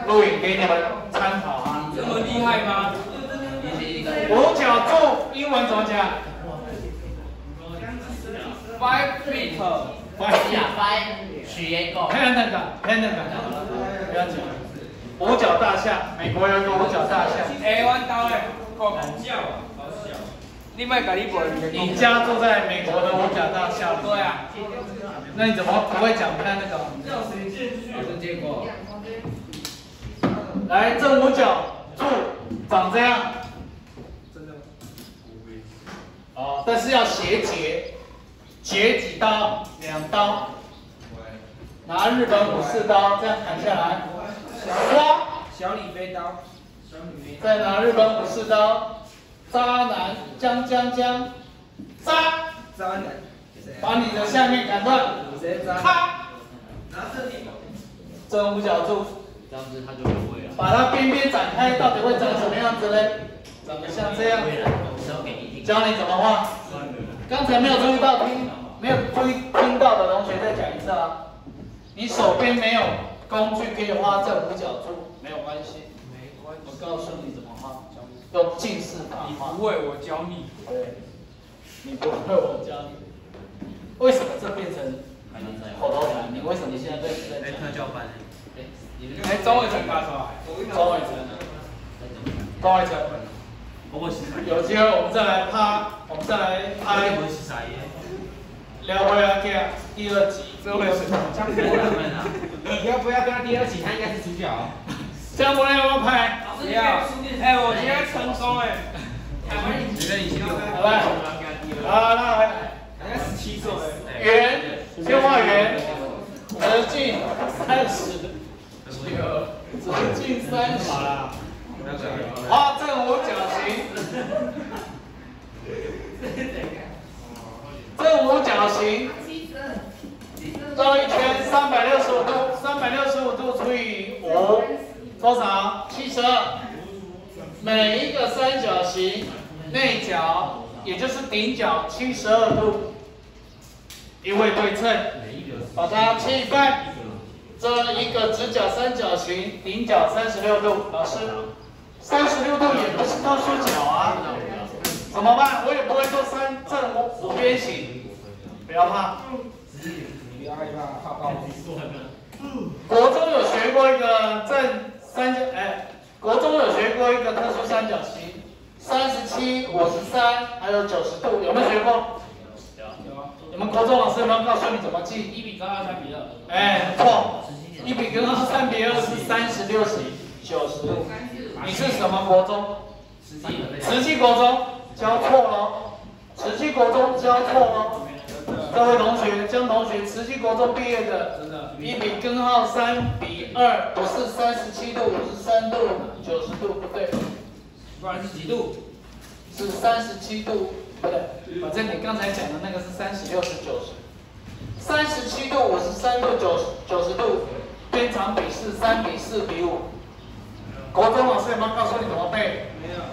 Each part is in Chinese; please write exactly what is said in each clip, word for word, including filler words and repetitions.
录影给你们参考啊。 这么厉害吗？ 五角柱英文怎么讲 ？Five feet。 five 许愿够。 看那个，看那个，不要讲。五角大厦，美国有一个五角大厦。 哎，我到嘞，好笑啊，好笑。你卖咖喱饭？ 你家住在美国的五角大厦里。 对啊。 那你怎么不会讲看那个？ 是结果。 来，这五角柱长这样。 真的。 哦，但是要斜截，截几刀？两刀。拿日本武士刀这样砍下来，刮。 小李飞刀。 再拿日本武士刀，渣男将将将，渣。 渣男。 把你的下面砍断。 谁渣？ 咔。这五角柱。 这样子他就不会了。 把它边边展开，到底会长什么样子呢？长得像这样。教你怎么画。刚才没有注意到听，没有注意听到的同学再讲一次啊。你手边没有工具可以画这五角柱，没有关系。 没关系。 我告诉你怎么画，用近似法画。 你不会，我教你。 对。你不会，我教你。为什么这变成口头禅？你为什么现在在在讲？ 特教班。 哎，张伟成告诉我。 张伟成。张伟成。有机会我们再来拍，我们再来拍。聊回来给第二集。 这位是江伯伦啊！ 你要不要跟他第二集？他应该是主角。 江伯伦要不要拍？ 不要。哎，我今天成功哎。 觉得你先好来，好，那回来。 大概十七岁。 圆，先画圆。直径三十。直径三十。好了。画正五角形。正五角形。绕一圈三百六十五度，三百六十五度除以五，多少？七十二。每一个三角形内角，也就是顶角七十二度，一位对称，把它切一半。这一个直角三角形，顶角三十六度，老师，三十六度也不是特殊角啊，怎么办？我也不会做三正五五边形，不要怕。 不要害怕，怕爆。 国中有学过一个正三角，哎，国中有学过一个特殊三角形，三十七、五十三，还有九十度，有没有学过？有。有啊。你们国中老师有没有告诉你怎么记？一比根号三比二。哎，错。一比根号三比二是三十、六十、九十度。你是什么国中？ 实际。 实际国中教错了，实际国中教错了。各位同学，江同学，慈济国中毕业的，真的，一比根号三比二，不是三十七度、五十三度、九十度，不对， 不然是几度？ 是三十七度，不对，反正你刚才讲的那个是三十、六十、九十，三十七度、五十三度、九十、九十度，边长比是三比四比五。国中老师有没有告诉你怎么背？ 没有。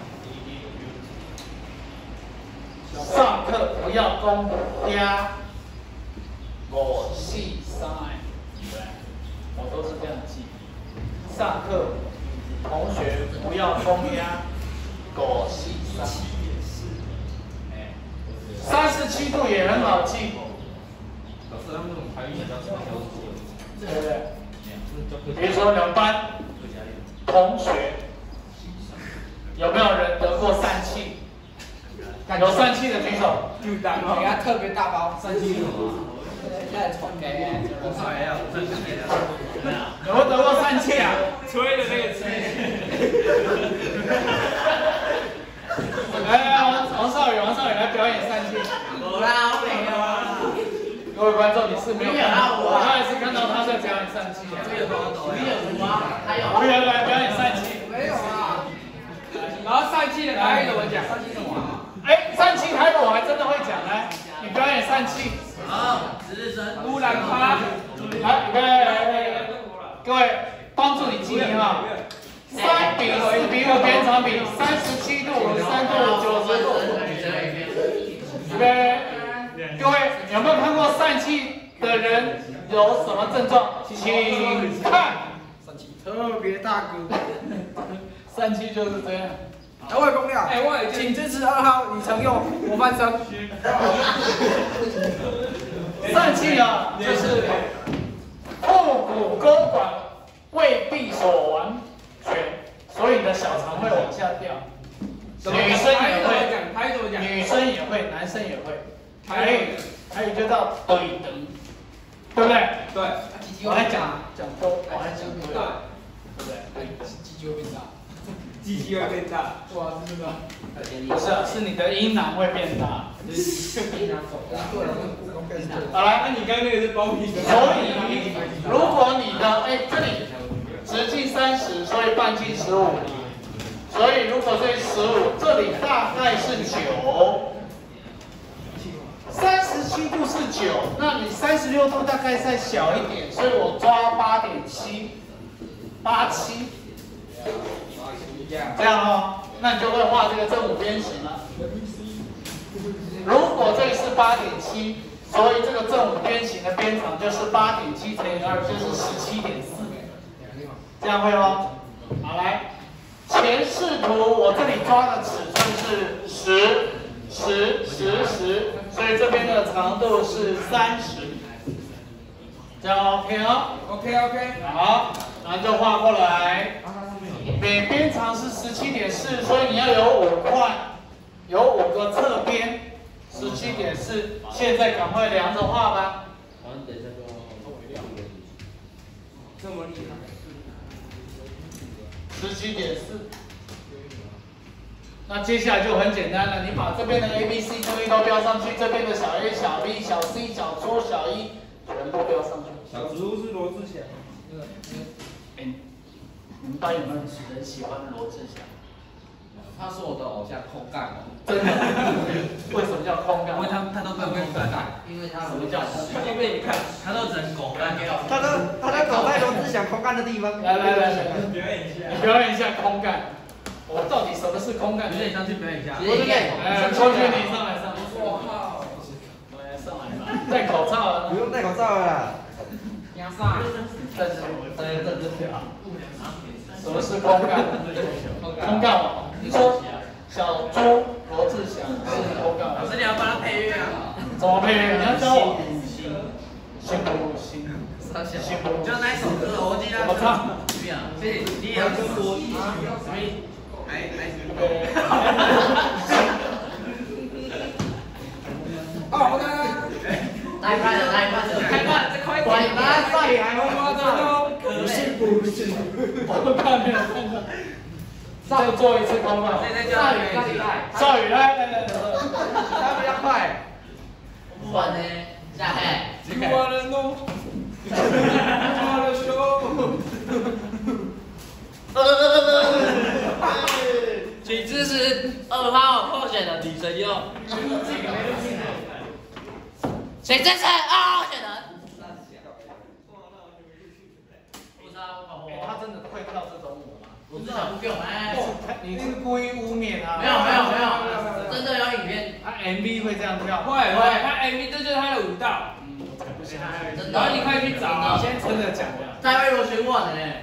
上课不要公鸭。五四三，我都是这样记。上课，同学不要公鸭，五四三。三十七度也很好记。 老师，他们怎么排名叫什么标准？ 对不对？比如说你们班同学，有没有人得过疝气？有疝气的举手。 就大，给他特别大包疝气。 现在传给我操也要疝气的。 有没有得过疝气啊？ 吹的那个吹。 来，王王少宇，王少宇来表演疝气。 有啦，我没有啊。 各位观众，你是没有看到我，我刚才是看到他在表演疝气。 这个多抖。没有吗？还有。 吴源来表演疝气。 没有啊。然后疝气的台语怎么讲？疝气什么？ 哎，疝气台语我还真的会讲，来，你表演疝气。 好，值日生。 乌兰花。 来，预备，来，各位帮助你记忆哈。三比四比五边长比三十七度、五十三度、九十度。预备，各位有没有看过疝气的人有什么症状？请看。 特别大哥。 三七就是这样。 各位公料， 哎，我已经请支持二号李承佑模范生。 疝气啊，就是腹股沟管未闭锁完全，所以你的小肠会往下掉。女生也会， 台语怎么讲？ 女生也会，男生也会。还有还有就叫对等，对不对？ 对。 我来讲讲多，我来讲多，对不对？ 鸡鸡会变大， 鸡鸡会变大。 哇，真的。 不是，是你的阴囊会变大。好来， 那你刚刚那个是包皮。 所以如果你的哎这里直径三十，所以半径十五，所以如果这十五，这里大概是九。三十七度是九，那你三十六度大概再小一点，所以我抓八点七，八七，这样哦，那你就会画这个正五边形了。如果这里是八点七，所以这个正五边形的边长就是八点七乘以二，就是十七点四，这样会吗？好，来，前视图我这里抓的尺寸是十。十十十，所以这边的长度是三十，这样 OK 哦 ？OK OK。 好，然后就画过来。每边长是十七点四，所以你要有五块，有五个侧边，十七点四。现在赶快量着画吧。 这么厉害。 十七点四。那接下来就很简单了，你把这边的 A B C D 都标上去，这边的小 A、小 B、小 C、小猪、小一全部标上去。 小植物是罗志祥。 那个那个，哎，你们班有没有人喜欢罗志祥？ 他是我的偶像，空干哦。 真的？为什么叫空干？ 因为他他都被空干，因为他什么叫？ 他都被你看， 他都整狗干掉。 他都他都狗在罗志祥空干的地方。 来来来来， 表演一下。 你表演一下空干。我到底什么是空干？ 你上去表演一下。 对不对？哎，同学你上来上来。我靠！来上来吧。戴口罩了。 不用戴口罩了啦。 压上。这是这是这是什么是空干？空干网。你说小猪罗志祥是空干网。 老师你要帮他配乐啊？ 怎么配乐？你要教我。辛苦辛苦。辛苦。 就那一首歌，我记得。 怎么唱？ 所以你也要跟多一什么意？来来， 哦，我看看， 来拍了，来拍了，开拍，再快点！ 来，少爷还会夸张哦， 不是不是，我看没有看到。再做一次空翻。 少宇，少宇来， 少宇来来来来， 他比较快。 我不玩呢，下海。 我的怒，我的手。 请支持二号候选的李神佑。请支持二号选人。 他真的会跳这种舞吗？ 我至少不给我们。 你是故意污蔑他？ 没有没有没有，真的有影片。 他 M V 会这样跳？ 会会，他 M V 这就是他的舞蹈。 嗯，我才不信。 然后你快去找， 你先真的讲的。 他会螺旋丸的呢。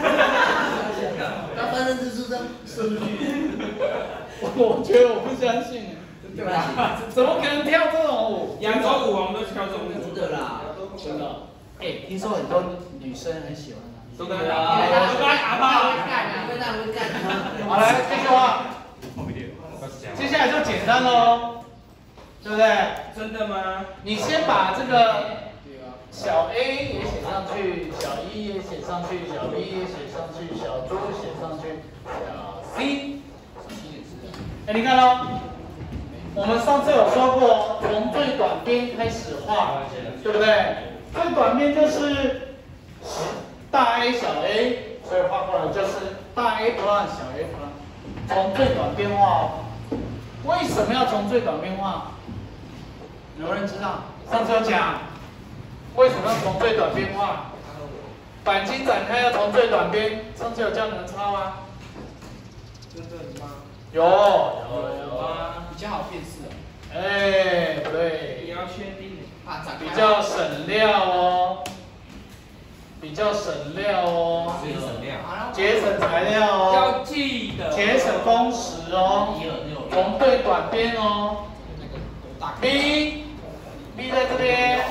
他分身之术真数据。 我觉得我不相信。 对吧？ 怎么可能跳这种舞？ 扬州舞王都跳这种舞。 真的啦， 真的。哎，听说很多女生很喜欢他。 真的啊！我刚打炮。 会干啊，会干会干。 好，来这句话。接下来就简单喽，对不对？ 真的吗？ 你先把这个小 A 也写上去，小一也写上去，小 B 也写上去，小猪写上去，小 C。哎，你看喽，我们上次有说过，从最短边开始画，对不对？最短边就是大 A 小 A， 所以画过来就是大 A plus 小 A plus， 从最短边画。为什么要从最短边画？有人知道？上次有讲，为什么要从最短边画？钣金展开要从最短边，上次有教你们抄吗？ 真的吗？ 有有有啊， 比较好辨识哦。 哎，对， 你要确定。 啊，展开。 比较省料哦，比较省料哦。 这个材料哦， 要记得节省工时哦。我们对短边哦。B B 在这边。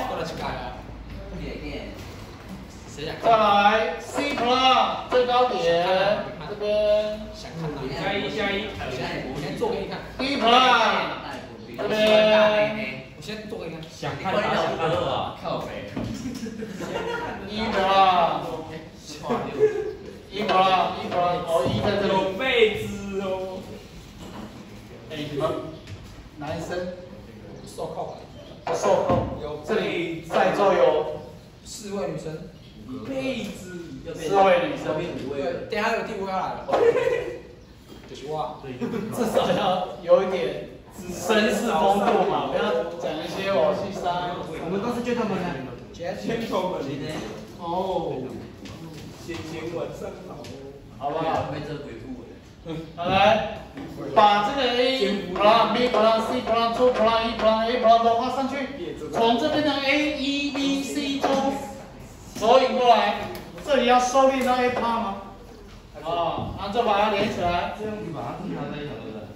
再来 C plus 最高点这边。 加一加一， 我先做给你看。 D plus 这边。 我先做给你看。 想看打想看乐啊！ 靠北。 一 plus 一 plus 一 plus 哦一在这里。 有被子哦。 哎，你们男生受控。 不受控。这里在座有四位女生。 被子。 四位女生。 对，等下有第五位要来了。就是我。 至少要有一点绅士风度嘛，不要讲一些我去杀。 我们都是觉得他们呢。 先口本哦。 先先晚上好。 好不好？好来，把这个 A plus B plus C plus two plus E plus A plus 都画上去，从这边的 A E B C 中投影过来，这里要收敛到 A plus 吗？啊，然后就把它连起来。 这样子把它平常在一起，对不对？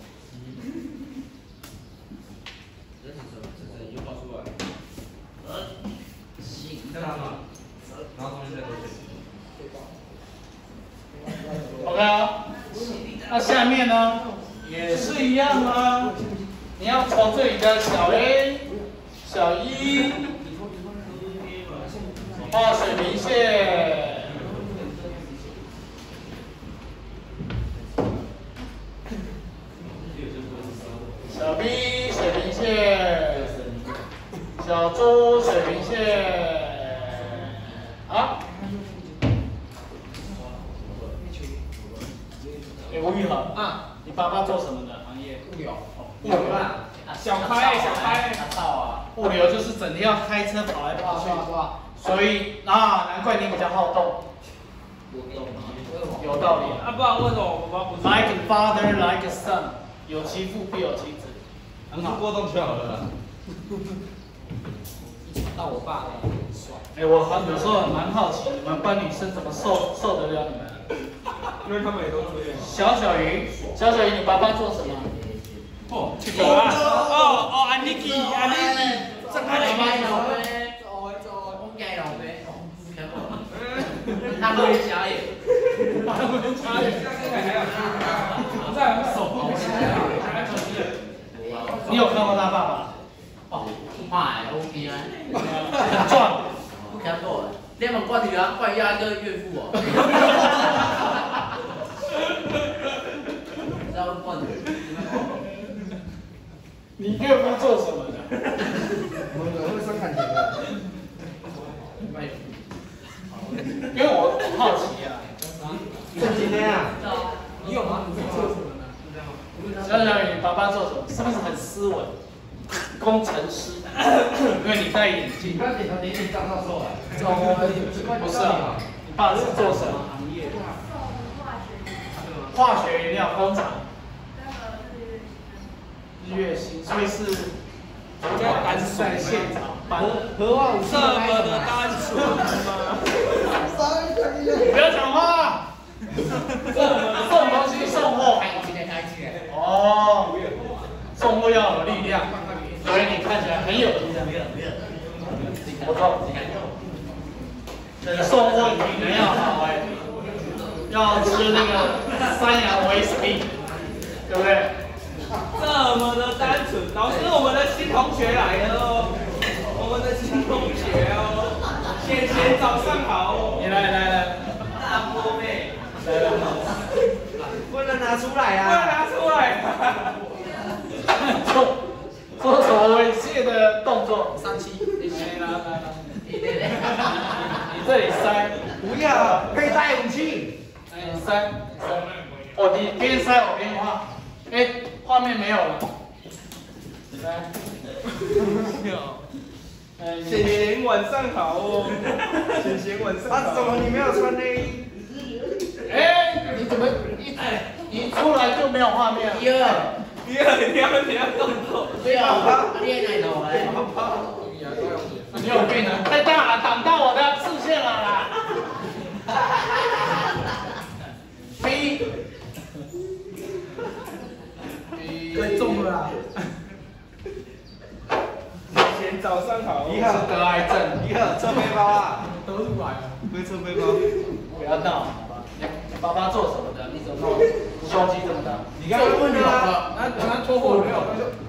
这是什么？这是又画出来。呃，行，这样嘛。然后同学再多写。 OK 啊，那下面呢也是一样啊，你要从这里的小 a、小一画水平线，小 B 水平线，小猪水平线，好。 哎，吴宇豪啊，你爸爸做什么的行业？物流。物流啊， 小开小开。 物流就是整天要开车跑来跑去，所以啊，难怪你比较好动。有道理。 啊，不然为什么我爸不是 ？Like a father, like a son， 有其父必有其子。 很好，波动就好了啦。 到我爸， 哎，我好有时候蛮好奇，你们班女生怎么受受得了你们？ 因为他们也都这样。 小小鱼，小小鱼，你爸爸做什么？ 哦，有啊。哦哦，安妮基，安妮基，正他的妈妈。 走走，我改了呗。 他会加耶， 他会加耶。在手旁边。 你有看过他爸爸？ 哦，快 OK 啊， 很壮。 不看过，你们挂女儿怪压个岳父哦。知道挂女儿？ 你岳父做什么的？ 我们会生感情的。 因为我很好奇啊。 这几天啊？你有吗？你做什么呢？ 小小雨，你爸爸做什么？是不是很斯文？工程师，因为你戴眼镜。 他点头点点张教授啊。 不是啊，你爸是做什么行业？化学原料工厂。日月星，所以是昨天在现场搬。 何况这么的单纯吗？ 不要讲话。送送东西送货。哦，送货要有力量，所以你看起来很有力量。我操！你送货体能要好哎，要吃那个山羊威士忌，对不对？ 这么的单纯，老师，我们的新同学来了哦，我们的新同学哦，贤贤早上好哦。 你来来来， 大波妹， 来来来， 不能拿出来不能啊！ 拿出来。 做做什么猥亵的动作？ 三七， 来来来来， 对对对， 你这里塞， 不要佩戴武器。 哎，你塞，你塞，哦，你边塞我边画，哎，画面没有了，来，哎，你贤贤晚上好哦，贤贤晚上啊，怎么好。 你没有穿内衣？ 哎，你怎么一一出来就没有画面了？ 第二， 第二，你要你要动作。 对啊，恋爱脑哎， 你有病啊！太大了，挡到我的视线了啦！B 设备吗？ 不要闹，你爸爸做什么的？你怎么弄？胸肌怎么的？ 你刚刚问的啊， 那那拖货没有？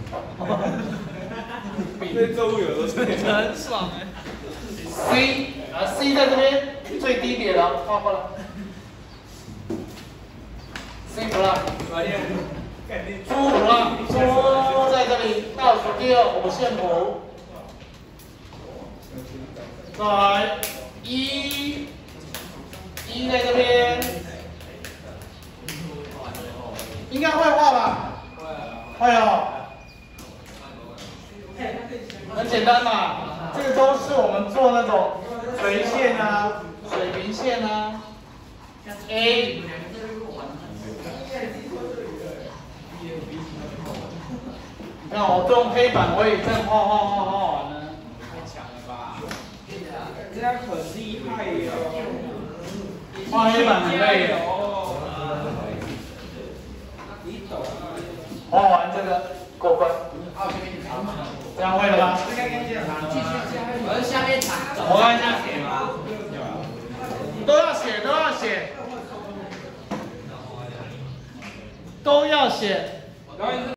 对周五有的是很爽哎。 C 啊 C 在这边最低点了，画过来。C 不让，猪不让，猪在这里倒数第二五线谱。再来一，一在这边，应该会画吧？会哦。很简单嘛，这个都是我们做那种垂线啊、水平线啊。A， 你看我用黑板，我也这样画画画画完了。 太强了吧！这样很厉害哟。 画黑板很累哦。画完这个过关。这样会了吧？ 我下面查。 我看一下写吗？都要写，都要写，都要写。